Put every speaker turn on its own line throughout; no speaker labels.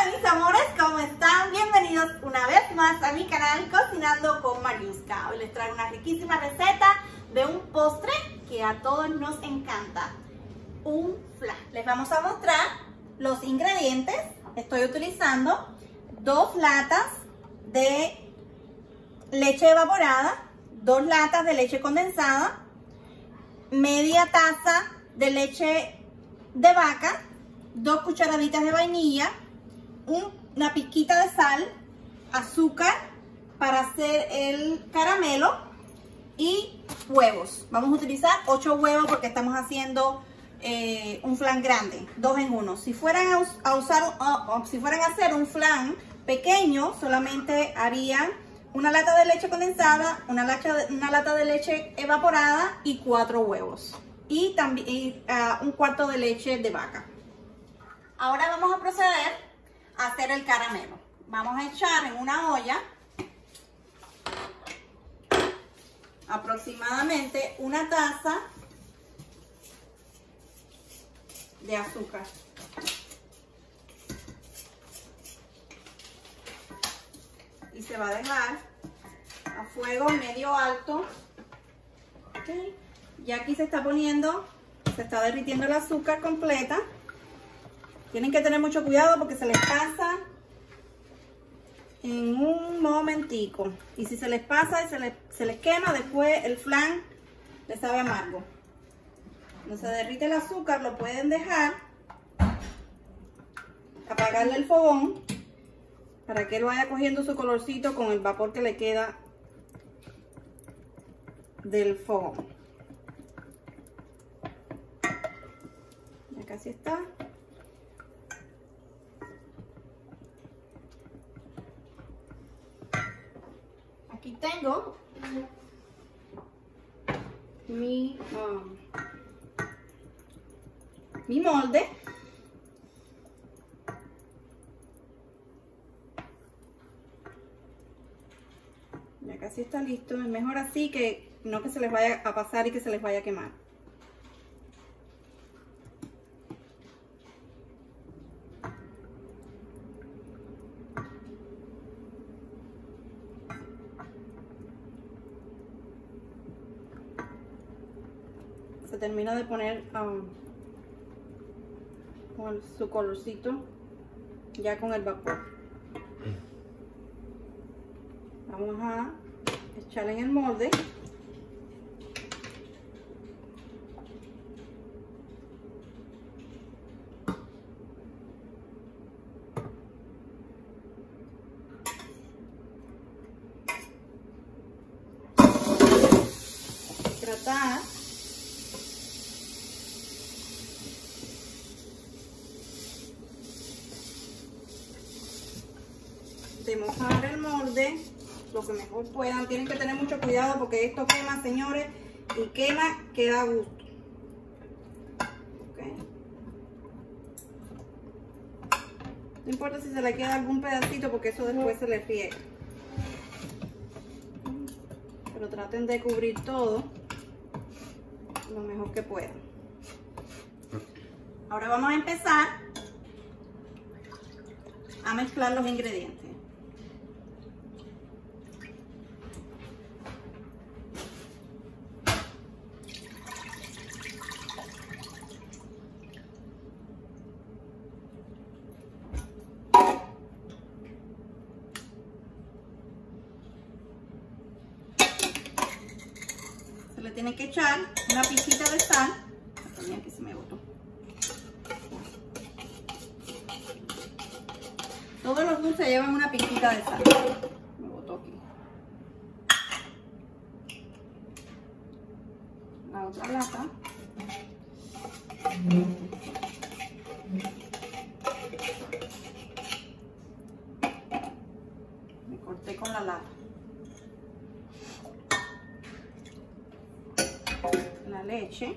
Hola mis amores, ¿cómo están? Bienvenidos una vez más a mi canal Cocinando con Mariuska. Hoy les traigo una riquísima receta de un postre que a todos nos encanta, un flan. Les vamos a mostrar los ingredientes. Estoy utilizando 2 latas de leche evaporada, 2 latas de leche condensada, media taza de leche de vaca, 2 cucharaditas de vainilla, una pizquita de sal, azúcar para hacer el caramelo y huevos. Vamos a utilizar 8 huevos porque estamos haciendo un flan grande, 2 en 1. Si fueran si fueran a hacer un flan pequeño, solamente harían una lata de leche condensada, una lata de leche evaporada y 4 huevos. Y también un cuarto de leche de vaca. Ahora vamos a proceder a hacer el caramelo. Vamos a echar en una olla aproximadamente una taza de azúcar. Y se va a dejar a fuego medio alto. Okay. Ya aquí se está derritiendo el azúcar completa. Tienen que tener mucho cuidado porque se les pasa en un momentico. Y si se les pasa y se les quema, después el flan les sabe amargo. Cuando se derrite el azúcar, lo pueden dejar, apagarle el fogón para que él vaya cogiendo su colorcito con el vapor que le queda del fogón. Ya casi está. Aquí tengo mi molde. Ya casi está listo. Es mejor así que no que se les vaya a pasar y que se les vaya a quemar. Se termina de poner con su colorcito ya con el vapor. Vamos a echarle en el molde. Tratar de mojar el molde lo que mejor puedan. Tienen que tener mucho cuidado porque esto quema, señores, y quema que da gusto. Okay. No importa si se le queda algún pedacito porque eso después se le riega, pero traten de cubrir todo lo mejor que puedan. Ahora vamos a empezar a mezclar los ingredientes. Se le tiene que echar una pizquita de sal. Aquí se me botó. Todos los dulces llevan una pizquita de sal. Me botó aquí. La otra lata. Me corté con la lata. La leche.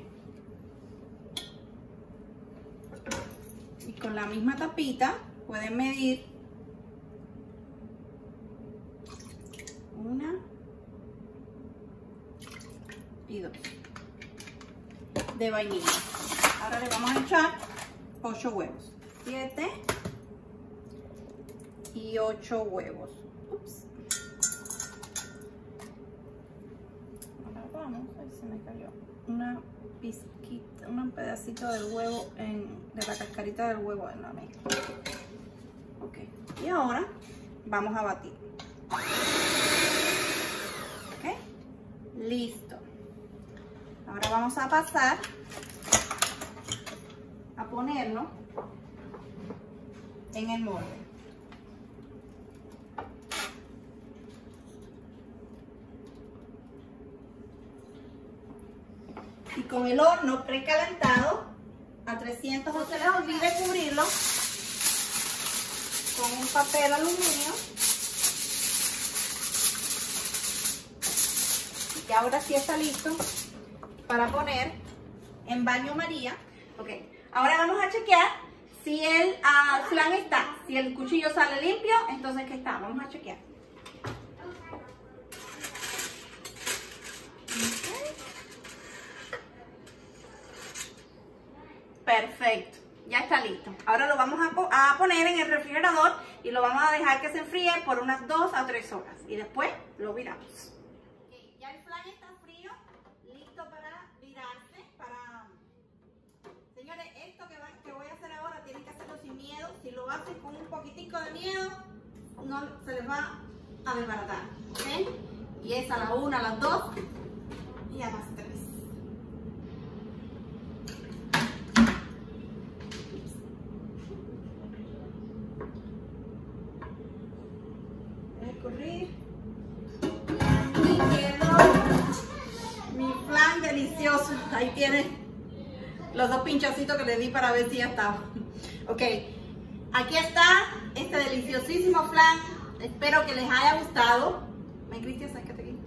Y con la misma tapita pueden medir 1 y 2 de vainilla. Ahora le vamos a echar 8 huevos. 7, y 8 huevos. Ups. Ahora vamos, ahí se me cayó una pizquita, un pedacito del huevo, de la cascarita del huevo en la mezcla. Ok, y ahora vamos a batir. Ok, listo. Ahora vamos a pasar a ponerlo en el molde. Y con el horno precalentado a 300, no se les olvide cubrirlo con un papel aluminio. Y ahora sí está listo para poner en baño María. Ok, ahora vamos a chequear si el flan está, si el cuchillo sale limpio, entonces ¿qué está? Vamos a chequear. Perfecto, ya está listo. Ahora lo vamos a poner en el refrigerador y lo vamos a dejar que se enfríe por unas 2 a 3 horas y después lo viramos. Okay, ya el flan está frío, listo para virarse. Señores, esto que voy a hacer ahora tienen que hacerlo sin miedo. Si lo hacen con un poquitico de miedo, no se les va a desbaratar. ¿Okay? Y es a la 1, a las 2 y a las 3. Correr y quedó mi flan delicioso. Ahí tiene los 2 pinchacitos que le di para ver si ya estaba. Ok, aquí está este deliciosísimo flan. Espero que les haya gustado. Cristian, sácate aquí.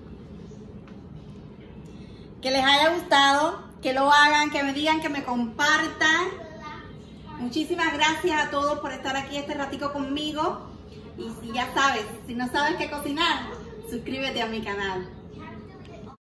Que les haya gustado, que lo hagan, que me digan, que me compartan. Muchísimas gracias a todos por estar aquí este ratico conmigo. Y si ya sabes, si no sabes qué cocinar, suscríbete a mi canal.